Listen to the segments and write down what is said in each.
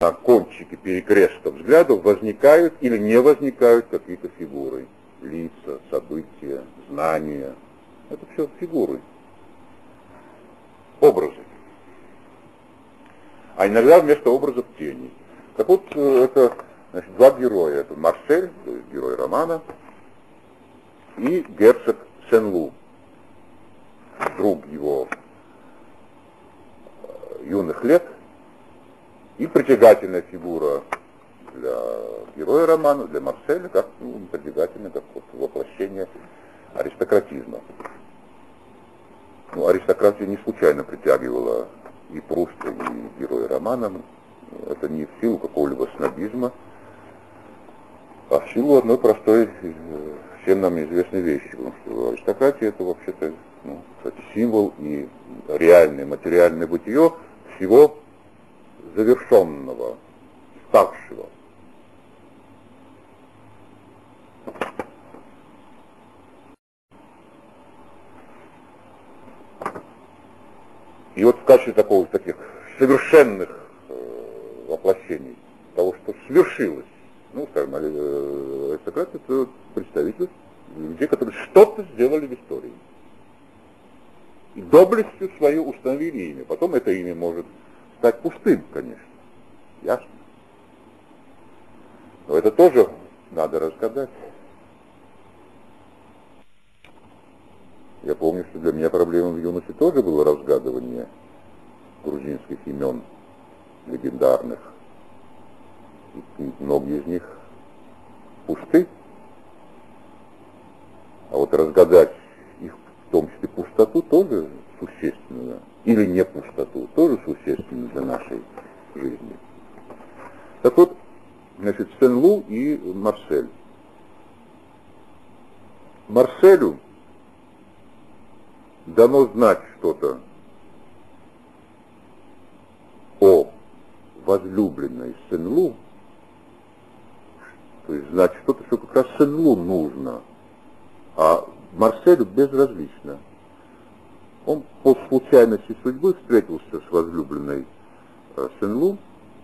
на кончике перекреста взглядов возникают или не возникают какие-то фигуры, лица, события, знания. Это все фигуры, образы. А иногда вместо образов тени. Так вот, это, значит, два героя. Это Марсель, то есть герой романа, и герцог Сен-Лу, друг его юных лет, и притягательная фигура для героя романа, для Марселя, как притягательная, как вот воплощение аристократизма. Ну, аристократия не случайно притягивала и Пруста, и героя романа. Это не в силу какого-либо снобизма, а в силу одной простой, всем нам известной вещи, потому что аристократия это вообще-то, ну, кстати, символ и реальное, материальное бытие всего завершенного, старшего. И вот в качестве таких совершенных воплощений того, что свершилось, ну, скажем, аристократ — это представитель людей, которые что-то сделали в истории. И доблестью свою установили имя. Потом это имя может стать пустым, конечно. Ясно. Но это тоже надо разгадать. Я помню, что для меня проблемой в юности тоже было разгадывание грузинских имен легендарных. И многие из них пусты. А вот разгадать их, в том числе пустоту, тоже существенно. Или не пустоту, тоже существенно для нашей жизни. Так вот, значит, Сен-Лу и Марсель. Марселю дано знать что-то о возлюбленной Сен-Лу, то есть знать что-то, что как раз Сен-Лу нужно, а Марселю безразлично. Он по случайности судьбы встретился с возлюбленной Сен-Лу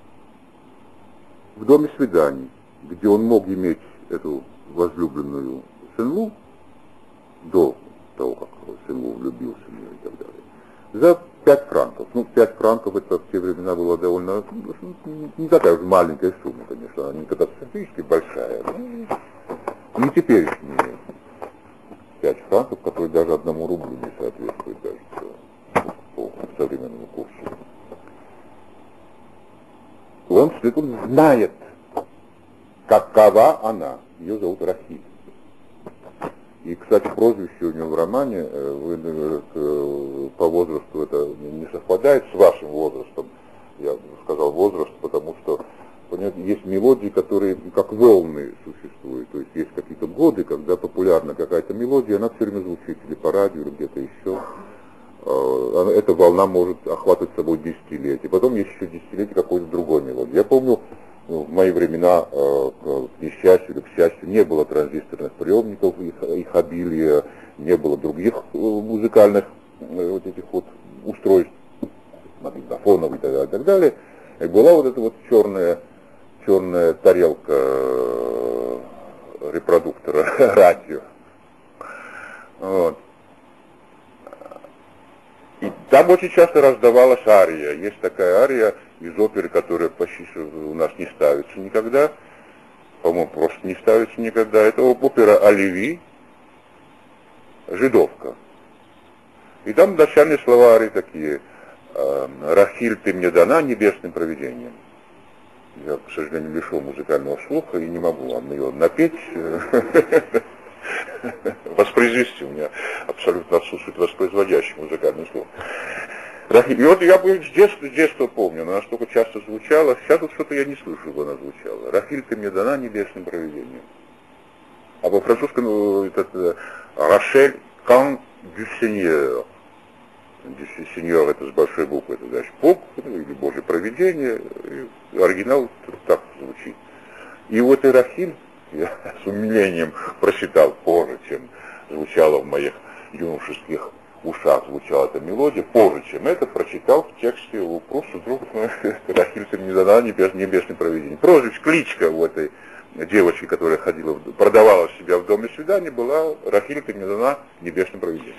в доме свиданий, где он мог иметь эту возлюбленную Сен-Лу до того, как Сен-Лу влюбился в нее и так далее, за 5 франков. Ну, 5 франков это в те времена была довольно, не такая уж маленькая сумма, конечно, она не катастрофически большая, но не теперешние 5 франков, которые даже 1 рублю не соответствуют даже по современному курсу. Он знает, какова она. Ее зовут Рахиль. И, кстати, прозвище у него в романе, по возрасту это не совпадает с вашим возрастом. Я сказал возраст, потому что, понятно, есть мелодии, которые как волны существуют. То есть есть какие-то годы, когда популярна какая-то мелодия, она все время звучит или по радио, или где-то еще. Эта волна может охватывать собой десятилетия. Потом есть еще десятилетие какой-то другой мелодии. Я помню, в мои времена, к несчастью или к счастью, не было транзисторных приемников, их обилия, не было других музыкальных вот этих вот устройств, магнитофонов и так далее. И была вот эта вот черная тарелка репродуктора радио. Вот. И там очень часто раздавалась ария. Есть такая ария из оперы, которая почти у нас не ставится никогда. По-моему, просто не ставится никогда. Это опера «Оливи», «Жидовка». И там начальные слова арии такие: «Рахиль, ты мне дана небесным провидением». Я, к сожалению, лишен музыкального слуха и не могу вам ее напеть. Воспроизвести, у меня абсолютно отсутствует воспроизводящий музыкальный слух. И вот я с детства помню, она настолько часто звучала, сейчас вот что-то я не слышу, чтобы она звучала. «Рахиль, ты мне дана небесным провидением». А по французскому это «Рошель кан дю сеньор». Сеньор это с большой буквы, это значит Бог или Божье провидение. И оригинал так звучит. И вот и «Рахиль» я с умилением прочитал позже, чем звучало в моих юношеских ушах звучала эта мелодия, позже, чем это, прочитал в тексте у Пруста вдруг Рахиль ты мне дана небесное провидение. Прозвище, кличка у этой девочки, которая ходила, продавала себя в доме свидания, была Рахиль ты мне дана небесное провидение.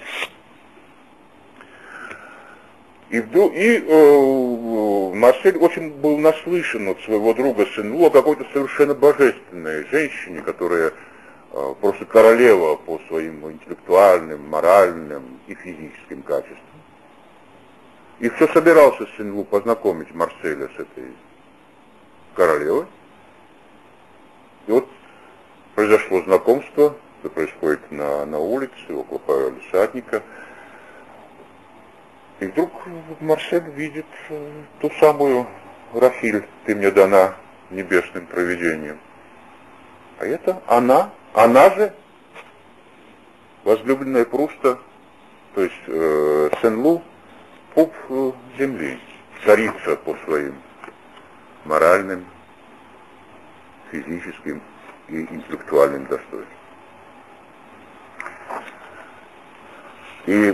Марсель очень был наслышан от своего друга Сен-Лу о какой-то совершенно божественной женщине, которая просто королева по своим интеллектуальным, моральным и физическим качествам. И все собирался Сен-Лу познакомить Марселя с этой королевой. И вот произошло знакомство, это происходит на улице, около палисадника. И вдруг Марсель видит ту самую Рахиль, ты мне дана небесным провидением. А это она же возлюбленная Пруста, то есть Сен-Лу, пуп земли, царица по своим моральным, физическим и интеллектуальным достоинствам. И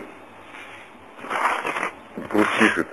Пруст пишет: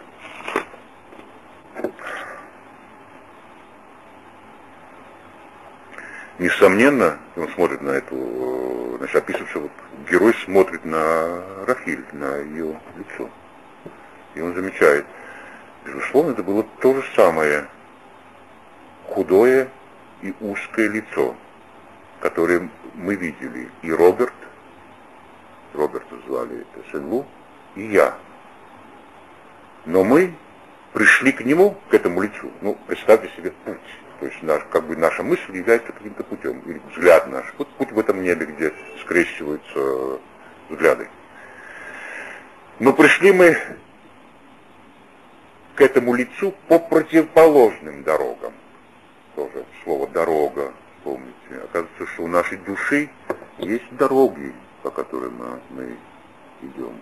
несомненно, он смотрит на эту, значит, описывает, что вот герой смотрит на Рахиль, на ее лицо. И он замечает, безусловно, это было то же самое худое и узкое лицо, которое мы видели. И Роберта звали это Сен-Лу, и я. Но мы пришли к нему, к этому лицу, представьте себе путь. То есть наша мысль является каким-то путем, или взгляд наш. Вот путь в этом небе, где скрещиваются взгляды. Но пришли мы к этому лицу по противоположным дорогам. Тоже слово «дорога», помните. Оказывается, что у нашей души есть дороги, по которым мы идем.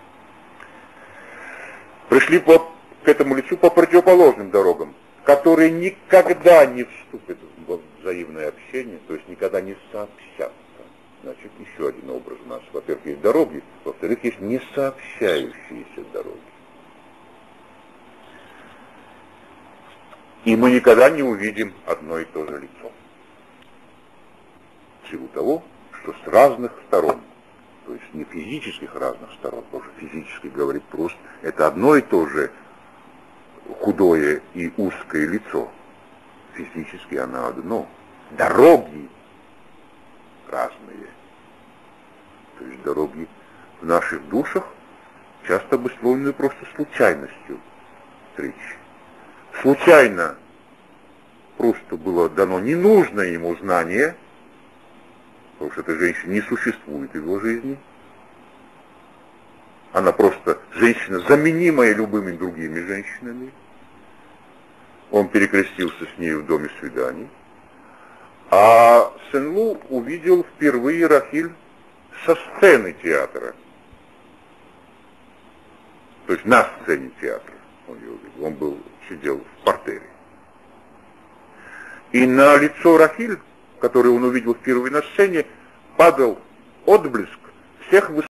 Пришли к этому лицу по противоположным дорогам, которые никогда не вступят в взаимное общение, то есть никогда не сообщатся. Значит, еще один образ у нас. Во-первых, есть дороги, во-вторых, есть несообщающиеся дороги. И мы никогда не увидим одно и то же лицо. В силу того, что с разных сторон, то есть не физических разных сторон, потому что физически, говорит Пруст, это одно и то же худое и узкое лицо. Физически оно одно. Дороги разные. То есть дороги в наших душах часто обусловлены просто случайностью встречи. Случайно Прусту было дано ненужное ему знание, потому что эта женщина не существует в его жизни. Она просто женщина, заменимая любыми другими женщинами. Он перекрестился с ней в доме свиданий. А Сен-Лу увидел впервые Рахиль со сцены театра. То есть на сцене театра он ее увидел. Он сидел в партере. И на лицо Рахиль, которое он увидел впервые на сцене, падал отблеск всех